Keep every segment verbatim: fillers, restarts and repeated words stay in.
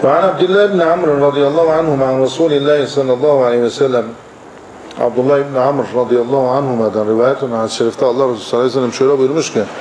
وعن عبد الله بن عمرو رضي الله عنهما عن رسول الله صلى الله عليه وسلم Abdullah ibn Amr radıyallahu anhuma'dan rivayet olan hadis-i şerifte Allah Resulü sallallahu aleyhi ve sellem şöyle buyurmuş ki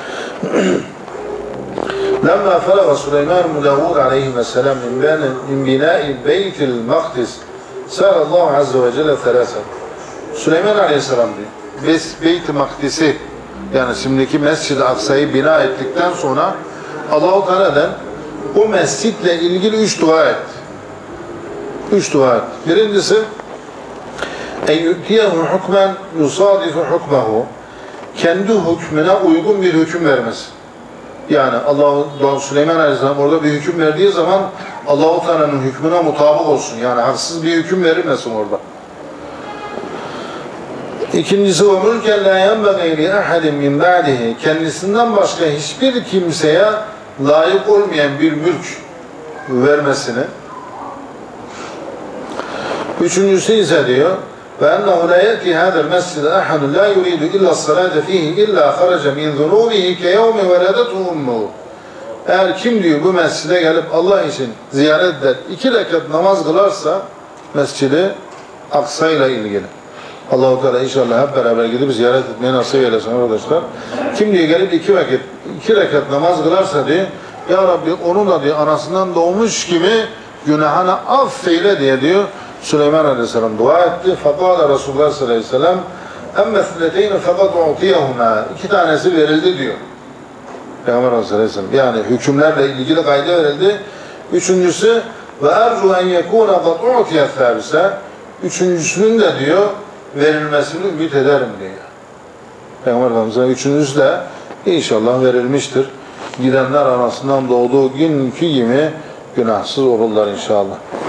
لَمَّا فَرَغَ سُلَيْمَانُ بْنُ دَاوُودَ عَلَيْهِ وَسَلَمْ مِنْ بِنَاءِ بَيْتِ الْمَقْدِسِ سَارَ اللّٰهُ عَزَّ وَجَلَّ ثَلَاثًا Süleyman aleyhisselam diyor, Beyt-i Makdis'i yani şimdiki Mescid-i Aksa'yı bina ettikten sonra Allah-u Teala'dan bu mescitle ilgili üç dua etti. Üç dua etti. Birincisi en yu'tiyehu hukmen yusadifu hukmehu, kendi hükmüne uygun bir hüküm vermesi. Yani Allah Süleyman Aleyhisselam orada bir hüküm verdiği zaman Allah-u Teala'nın hükmüne mutabık olsun. Yani haksız bir hüküm verilmesin orada. İkincisi o mülken la yenbagî li ahadin min ba'dihi, kendisinden başka hiçbir kimseye layık olmayan bir mülk vermesini. Üçüncüsü ise diyor وَاَنَّهُ لَا يَأْتِي هَذَا الْمَسْجِدَ أَحَدٌ لَا يُرِيدُ إِلَّا الصَّلَاةَ ف۪يهِ إِلَّا خَرَجَ مِنْ ذُنُوبِهِ كَيَوْمِ وَلَدَتْهُ أُمُّهُ. Eğer kim diyor bu mescide gelip Allah için ziyaret eder, iki rekat namaz kılarsa Mescid-i Aksa ile ilgili. Allah-u Teala inşallah hep beraber gidip ziyaret etmeyi nasip eylesin arkadaşlar. Kim diyor gelip iki rekat, iki rekat namaz kılarsa diyor, Ya Rabbi onun da diyor anasından doğmuş gibi günahını affeyle diye diyor Süleyman Aleyhisselam dua etti. Fakâle Resulullah sallallahu aleyhi ve sellem emme süneteyni fakat u'tiyahuma, iki tanesi verildi diyor Peygamber Aleyhisselam. Yani hükümlerle ilgili kayda verildi. Üçüncüsü ve ercu en yekûne kat u'tiyat tâbise, üçüncüsünün de diyor verilmesini ümit ederim diyor. Peygamber Efendimiz'e üçüncüsü de inşallah verilmiştir. Gidenler anasından doğduğu günkü gibi günahsız olurlar inşallah.